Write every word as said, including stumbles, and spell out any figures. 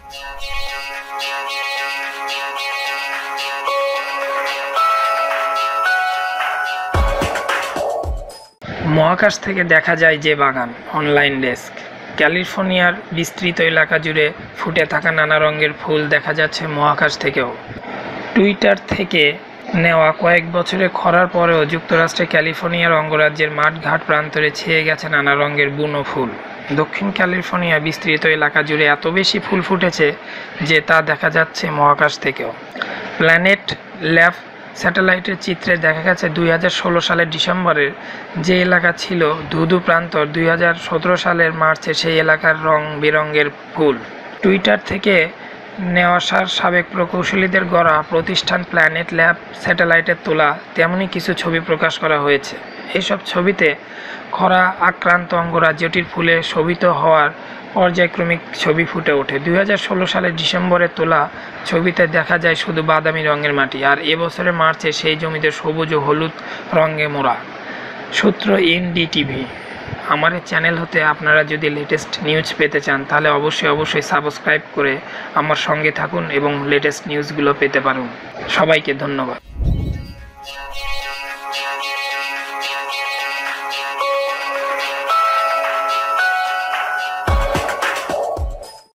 মহাকাশ থেকে দেখা যায় যে বাগান। Online desk. ক্যালিফোর্নিয়ার বিস্তৃত এলাকা জুড়ে ফুটে থাকা নানা রঙের ফুল দেখা যাচ্ছে মহাকাশ থেকেও। টুইটার থেকে নেওয়া কয়েক বছরে খরার পরেও যুক্তরাষ্ট্রে ক্যালিফোর্নিয়ার অঙ্গরাজ্যের মাঠঘাট প্রান্তরে ছেয়ে গেছে নানা রঙের বুনো ফুল। দক্ষিণ ক্যালিফোর্নিয়া বিস্তৃত এলাকা জুড়ে এত বেশি ফুল ফুটেছে যে তা দেখা যাচ্ছে মহাকাশ থেকেও। প্ল্যানেট ল্যাব স্যাটেলাইটের চিত্রে দেখা গেছে দুই হাজার ষোলো সালের ডিসেম্বরের যে এলাকা ছিল ধুধু প্রান্তর, দুই হাজার সতেরো সালের মার্চে সেই এলাকার রং বেরঙের ফুল। টুইটার থেকে নেওয়া সাবেক প্রকৌশলীদের গড়া প্রতিষ্ঠান প্ল্যানেট ল্যাব স্যাটেলাইটের তোলা তেমনই কিছু ছবি প্রকাশ করা হয়েছে। এইসব ছবিতে খরা আক্রান্ত অঙ্গরাজ্যটির ফুলে শোভিত হওয়ার পর্যায়ক্রমিক ছবি ফুটে ওঠে। দুই হাজার ষোলো সালের ডিসেম্বরে তোলা ছবিতে দেখা যায় শুধু বাদামি রঙের মাটি, আর এবছরের মার্চে সেই জমিতে সবুজ ও হলুদ রঙে মোড়া। সূত্র এনডিটিভি। আমার এই চ্যানেল হতে আপনারা যদি লেটেস্ট নিউজ পেতে চান তাহলে অবশ্যই অবশ্যই সাবস্ক্রাইব করে আমার সঙ্গে থাকুন এবং লেটেস্ট নিউজগুলো পেতে পারুন। সবাইকে ধন্যবাদ।